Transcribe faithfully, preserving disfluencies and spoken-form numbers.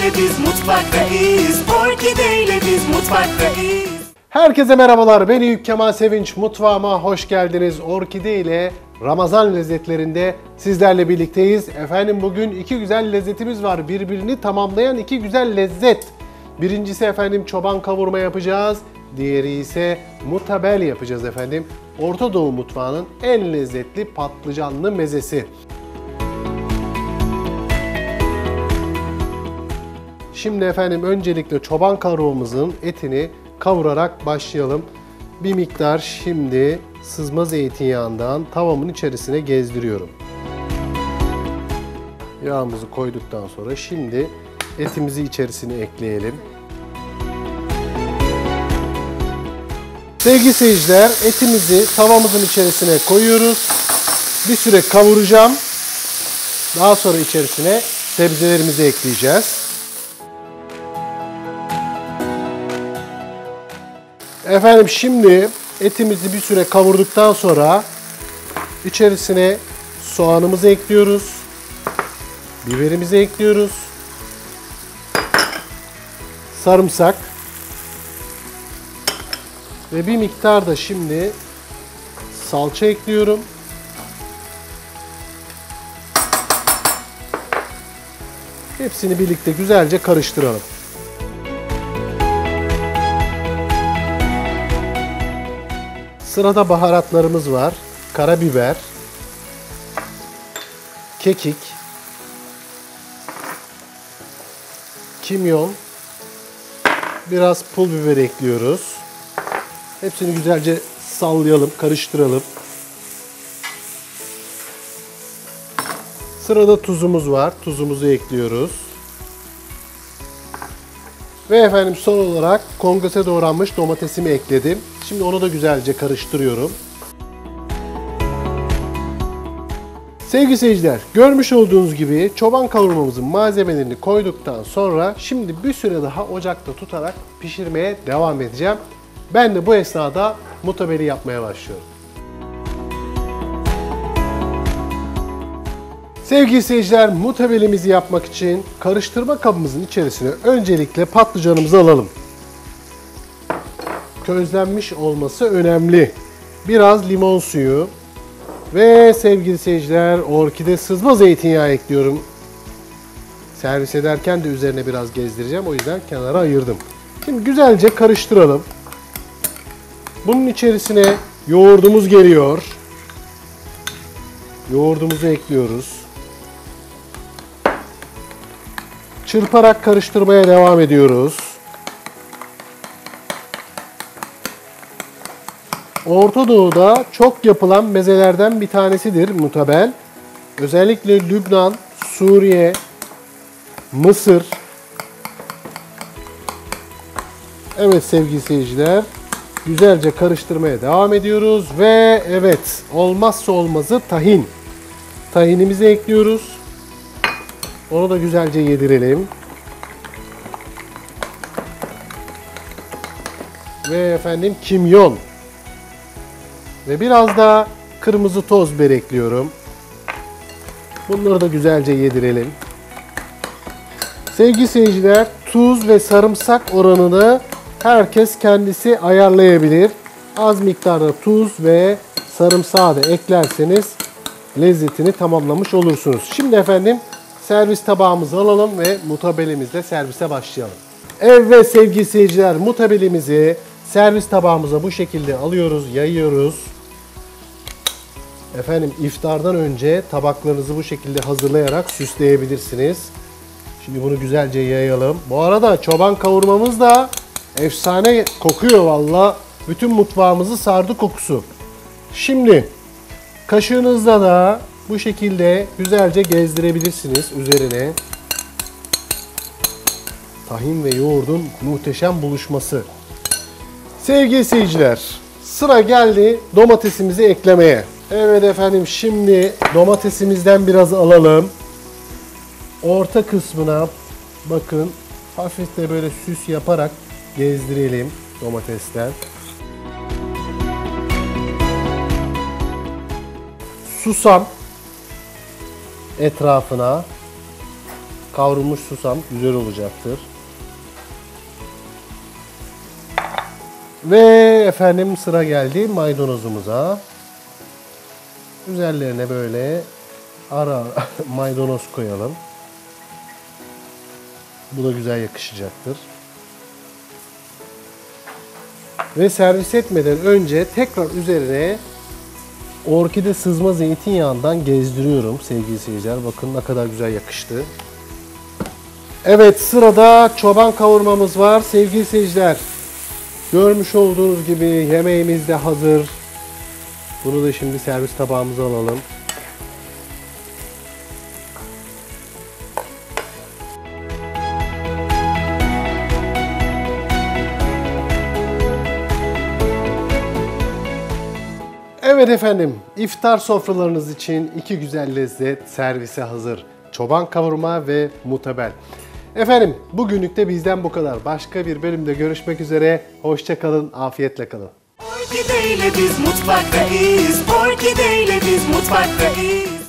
ile biz mutfaktayız. Orkide ile biz mutfaktayız. Herkese merhabalar, ben Eyüp Kemal Sevinç. Mutfağıma hoş geldiniz. Orkide ile Ramazan lezzetlerinde sizlerle birlikteyiz. Efendim bugün iki güzel lezzetimiz var. Birbirini tamamlayan iki güzel lezzet. Birincisi efendim çoban kavurma yapacağız. Diğeri ise mutabel yapacağız efendim. Orta Doğu mutfağının en lezzetli patlıcanlı mezesi. Şimdi efendim öncelikle çoban kavurmamızın etini kavurarak başlayalım. Bir miktar şimdi sızma zeytinyağından tavamın içerisine gezdiriyorum. Yağımızı koyduktan sonra şimdi etimizi içerisine ekleyelim. Sevgili seyirciler, etimizi tavamızın içerisine koyuyoruz. Bir süre kavuracağım. Daha sonra içerisine sebzelerimizi ekleyeceğiz. Efendim şimdi etimizi bir süre kavurduktan sonra içerisine soğanımızı ekliyoruz. Biberimizi ekliyoruz. Sarımsak. Ve bir miktar da şimdi salça ekliyorum. Hepsini birlikte güzelce karıştıralım. Sırada baharatlarımız var. Karabiber, kekik, kimyon, biraz pul biber ekliyoruz. Hepsini güzelce sallayalım, karıştıralım. Sırada tuzumuz var. Tuzumuzu ekliyoruz. Ve efendim son olarak kongose doğranmış domatesimi ekledim. Şimdi onu da güzelce karıştırıyorum. Sevgili seyirciler, görmüş olduğunuz gibi çoban kavurmamızın malzemelerini koyduktan sonra şimdi bir süre daha ocakta tutarak pişirmeye devam edeceğim. Ben de bu esnada mutabeli yapmaya başlıyorum. Sevgili seyirciler, mutabelimizi yapmak için karıştırma kabımızın içerisine öncelikle patlıcanımızı alalım. Közlenmiş olması önemli. Biraz limon suyu ve sevgili seyirciler orkide sızma zeytinyağı ekliyorum. Servis ederken de üzerine biraz gezdireceğim, o yüzden kenara ayırdım. Şimdi güzelce karıştıralım. Bunun içerisine yoğurdumuz geliyor. Yoğurdumuzu ekliyoruz. Çırparak karıştırmaya devam ediyoruz. Orta Doğu'da çok yapılan mezelerden bir tanesidir mutabel. Özellikle Lübnan, Suriye, Mısır. Evet sevgili seyirciler, güzelce karıştırmaya devam ediyoruz ve evet olmazsa olmazı tahin. Tahinimizi ekliyoruz. Onu da güzelce yedirelim. Ve efendim kimyon. Ve biraz da kırmızı toz biber ekliyorum. Bunları da güzelce yedirelim. Sevgili seyirciler, tuz ve sarımsak oranını herkes kendisi ayarlayabilir. Az miktarda tuz ve sarımsağı da eklerseniz lezzetini tamamlamış olursunuz. Şimdi efendim servis tabağımızı alalım ve mutabelimizle servise başlayalım. Evet sevgili seyirciler, mutabelimizi servis tabağımıza bu şekilde alıyoruz, yayıyoruz. Efendim iftardan önce tabaklarınızı bu şekilde hazırlayarak süsleyebilirsiniz. Şimdi bunu güzelce yayalım. Bu arada çoban kavurmamız da efsane kokuyor valla. Bütün mutfağımızı sardı kokusu. Şimdi kaşığınızla da bu şekilde güzelce gezdirebilirsiniz üzerine. Tahin ve yoğurdun muhteşem buluşması. Sevgili seyirciler, sıra geldi domatesimizi eklemeye. Evet efendim şimdi domatesimizden biraz alalım. Orta kısmına bakın hafif de böyle süs yaparak gezdirelim domatesler. Susam etrafına kavrulmuş susam güzel olacaktır. Ve efendim sıra geldi maydanozumuza. Üzerlerine böyle ara ara maydanoz koyalım. Bu da güzel yakışacaktır. Ve servis etmeden önce tekrar üzerine orkide sızma zeytinyağından gezdiriyorum sevgili seyirciler. Bakın ne kadar güzel yakıştı. Evet, sırada çoban kavurmamız var sevgili seyirciler. Görmüş olduğunuz gibi yemeğimiz de hazır. Bunu da şimdi servis tabağımıza alalım. Evet efendim, iftar sofralarınız için iki güzel lezzet servise hazır. Çoban kavurma ve mutabel. Efendim, bugünlük de bizden bu kadar. Başka bir bölümde görüşmek üzere. Hoşça kalın, afiyetle kalın. Orkideyle biz mutfaktayız. Orkideyle biz mutfaktayız.